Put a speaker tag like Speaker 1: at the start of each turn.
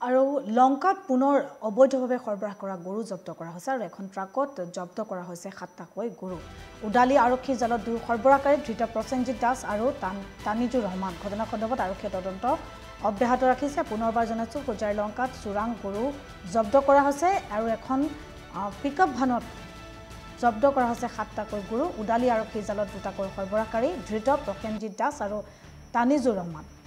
Speaker 1: আৰু লংকাত পুনৰ অবৈধভাৱে সৰবৰাহ কৰা গৰু জব্দ কৰা হৈছে আৰু এখন ট্ৰাকত জব্দ কৰা হৈছে 7টাকৈ গৰু উডালি আৰক্ষী জালত দুই সৰবৰাহকাৰী ধৃত প্ৰসেনজিৎ দাস আৰু তানিজুৰ ৰহমান ঘটনা সন্দৰ্ভত আৰক্ষীয়ে তদন্ত অব্যাহত ৰাখিছে পুনৰবাৰ জনাইছো হোজাই লংকাত চুৰাং গৰু জব্দ কৰা হৈছে আৰু এখন পিকআপ ভানত জব্দ কৰা হৈছে 7টাকৈ গৰু উডালি আৰক্ষী জালত দুটাকৈ সৰবৰাহকাৰী ধৃত প্ৰসেনজিৎ দাস আৰু তানিজুৰ ৰহমান